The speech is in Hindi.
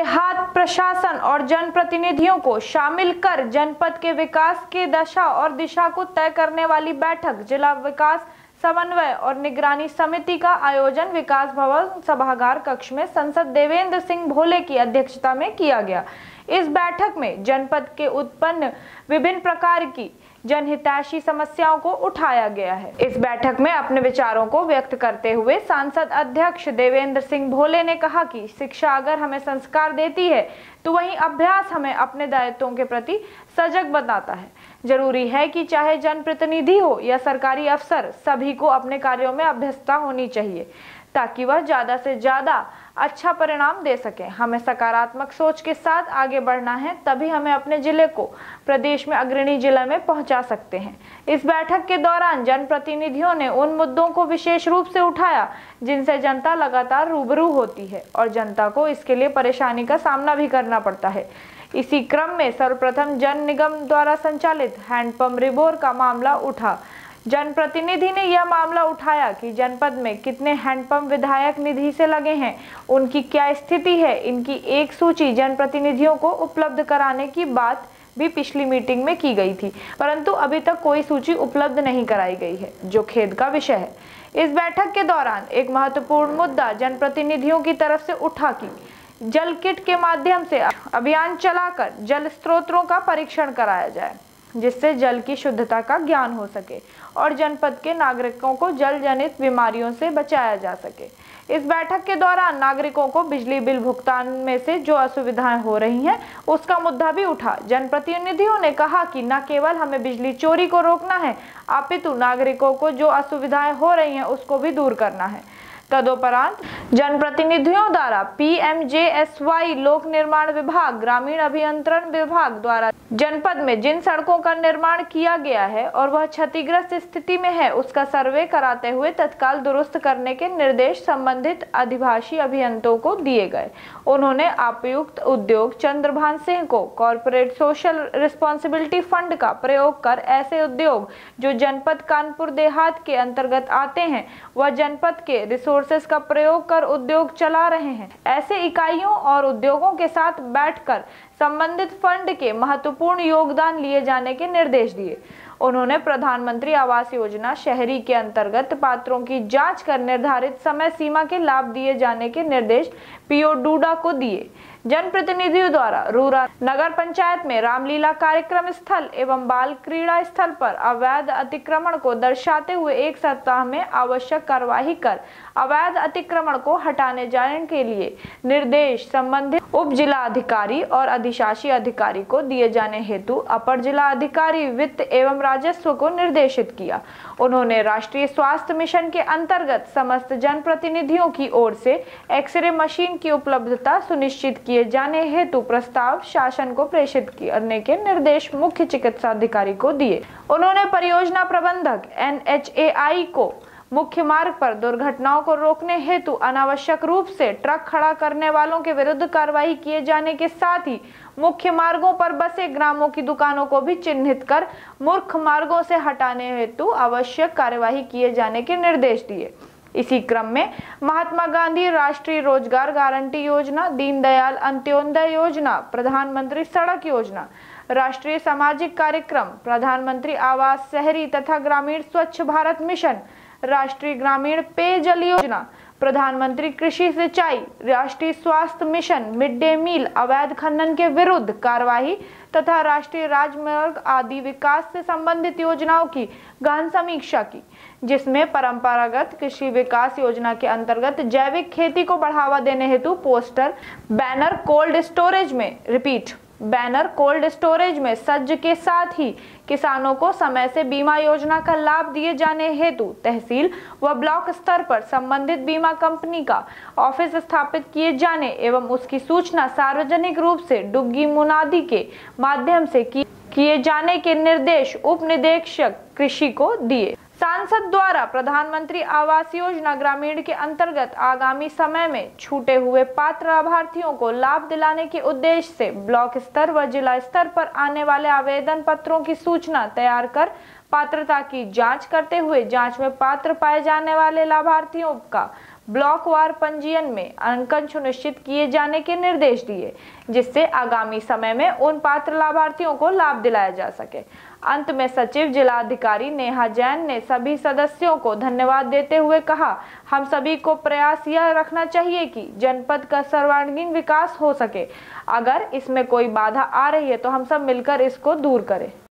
देहात प्रशासन और जनप्रतिनिधियों को शामिल कर जनपद के विकास के दशा और दिशा को तय करने वाली बैठक जिला विकास समन्वय और निगरानी समिति का आयोजन विकास भवन सभागार कक्ष में सांसद देवेंद्र सिंह भोले की अध्यक्षता में किया गया। इस बैठक में जनपद के उत्पन्न विभिन्न प्रकार की जनहितैषी समस्याओं को उठाया गया है। इस बैठक में अपने विचारों को व्यक्त करते हुए सांसद अध्यक्ष देवेंद्र सिंह भोले ने कहा कि शिक्षा अगर हमें संस्कार देती है तो वहीं अभ्यास हमें अपने दायित्वों के प्रति सजग बनाता है। जरूरी है कि चाहे जनप्रतिनिधि हो या सरकारी अफसर, सभी को अपने कार्यों में अभ्यस्तता होनी चाहिए ताकि वह ज्यादा से ज्यादा अच्छा परिणाम दे सके। हमें सकारात्मक सोच के साथ आगे बढ़ना है, तभी हमें अपने जिले को प्रदेश में अग्रणी जिला में पहुंचा सकते हैं। इस बैठक के दौरान जनप्रतिनिधियों ने उन मुद्दों को विशेष रूप से उठाया जिनसे जनता लगातार रूबरू होती है और जनता को इसके लिए परेशानी का सामना भी करना पड़ता है। इसी क्रम में सर्वप्रथम जन निगम द्वारा संचालित हैंडपंप रिबोर का मामला उठा। जनप्रतिनिधि ने यह मामला उठाया कि जनपद में कितने हैंडपंप विधायक निधि से लगे हैं, उनकी क्या स्थिति है। इनकी एक सूची जनप्रतिनिधियों को उपलब्ध कराने की बात भी पिछली मीटिंग में की गई थी, परंतु अभी तक कोई सूची उपलब्ध नहीं कराई गई है, जो खेद का विषय है। इस बैठक के दौरान एक महत्वपूर्ण मुद्दा जनप्रतिनिधियों की तरफ से उठा कि जल किट के माध्यम से अभियान चलाकर जल स्रोतों का परीक्षण कराया जाए, जिससे जल की शुद्धता का ज्ञान हो सके और जनपद के नागरिकों को जल जनित बीमारियों से बचाया जा सके। इस बैठक के दौरान नागरिकों को बिजली बिल भुगतान में से जो असुविधाएं हो रही हैं, उसका मुद्दा भी उठा। जनप्रतिनिधियों ने कहा कि न केवल हमें बिजली चोरी को रोकना है, अपितु नागरिकों को जो असुविधाएं हो रही हैं उसको भी दूर करना है। तदोपरांत जनप्रतिनिधियों द्वारा PMJSY लोक निर्माण विभाग, ग्रामीण अभियंत्रण विभाग द्वारा जनपद में जिन सड़कों का निर्माण किया गया है और वह क्षतिग्रस्त स्थिति में है, उसका सर्वे कराते हुए तत्काल दुरुस्त करने के निर्देश संबंधित अधिभाषी अभियंतों को दिए गए। उन्होंने आयुक्त उद्योग चंद्रभान सिंह को कॉर्पोरेट सोशल रिस्पॉन्सिबिलिटी फंड का प्रयोग कर ऐसे उद्योग जो जनपद कानपुर देहात के अंतर्गत आते हैं वह जनपद के रिसोर्सेज का प्रयोग कर उद्योग चला रहे हैं, ऐसे इकाइयों और उद्योगों के साथ बैठकर संबंधित फंड के महत्वपूर्ण योगदान लिए जाने के निर्देश दिए। उन्होंने प्रधानमंत्री आवास योजना शहरी के अंतर्गत पात्रों की जांच कर निर्धारित समय सीमा के लाभ दिए जाने के निर्देश PO डूडा को दिए। जनप्रतिनिधियों द्वारा रूरा नगर पंचायत में रामलीला कार्यक्रम स्थल एवं बाल क्रीड़ा स्थल पर अवैध अतिक्रमण को दर्शाते हुए 1 सप्ताह में आवश्यक कार्यवाही कर अवैध अतिक्रमण को हटाने जाने के लिए निर्देश संबंधित उप जिला अधिकारी और अधिशासी अधिकारी को दिए जाने हेतु अपर जिला अधिकारी वित्त एवं राजस्व को निर्देशित किया। उन्होंने राष्ट्रीय स्वास्थ्य मिशन के अंतर्गत समस्त जनप्रतिनिधियों की ओर से एक्सरे मशीन की उपलब्धता सुनिश्चित किए जाने हेतु प्रस्ताव शासन को प्रेषित करने के निर्देश मुख्य चिकित्सा अधिकारी को दिए। उन्होंने परियोजना प्रबंधक NHAI को मुख्य मार्ग पर दुर्घटनाओं को रोकने हेतु अनावश्यक रूप से ट्रक खड़ा करने वालों के विरुद्ध कार्रवाई किए जाने के साथ ही मुख्य मार्गों पर बसे ग्रामों की दुकानों को भी चिन्हित कर मूर्ख मार्गों से हटाने हेतु आवश्यक कार्यवाही किए जाने के निर्देश दिए। इसी क्रम में महात्मा गांधी राष्ट्रीय रोजगार गारंटी योजना, दीनदयाल अंत्योदय योजना, प्रधानमंत्री सड़क योजना, राष्ट्रीय सामाजिक कार्यक्रम, प्रधानमंत्री आवास शहरी तथा ग्रामीण स्वच्छ भारत मिशन, राष्ट्रीय ग्रामीण पेयजल योजना, प्रधानमंत्री कृषि सिंचाई, राष्ट्रीय स्वास्थ्य मिशन, मिड डे मील, अवैध खनन के विरुद्ध कार्यवाही तथा राष्ट्रीय राजमार्ग आदि विकास से संबंधित योजनाओं की गहन समीक्षा की, जिसमें परंपरागत कृषि विकास योजना के अंतर्गत जैविक खेती को बढ़ावा देने हेतु पोस्टर, बैनर कोल्ड स्टोरेज में सज्ज के साथ ही किसानों को समय से बीमा योजना का लाभ दिए जाने हेतु तहसील व ब्लॉक स्तर पर संबंधित बीमा कंपनी का ऑफिस स्थापित किए जाने एवं उसकी सूचना सार्वजनिक रूप से डुग्गी मुनादी के माध्यम से किए जाने के निर्देश उप निदेशक कृषि को दिए। सांसद द्वारा प्रधानमंत्री आवास योजना ग्रामीण के अंतर्गत आगामी समय में छूटे हुए पात्र लाभार्थियों को लाभ दिलाने के उद्देश्य से ब्लॉक स्तर व जिला स्तर पर आने वाले आवेदन पत्रों की सूचना तैयार कर पात्रता की जांच करते हुए जांच में पात्र पाए जाने वाले लाभार्थियों का ब्लॉकवार पंजीयन में अंकन सुनिश्चित किए जाने के निर्देश दिए, जिससे आगामी समय में उन पात्र लाभार्थियों को लाभ दिलाया जा सके। अंत में सचिव जिलाधिकारी नेहा जैन ने सभी सदस्यों को धन्यवाद देते हुए कहा, हम सभी को प्रयास यह रखना चाहिए कि जनपद का सर्वांगीण विकास हो सके। अगर इसमें कोई बाधा आ रही है तो हम सब मिलकर इसको दूर करें।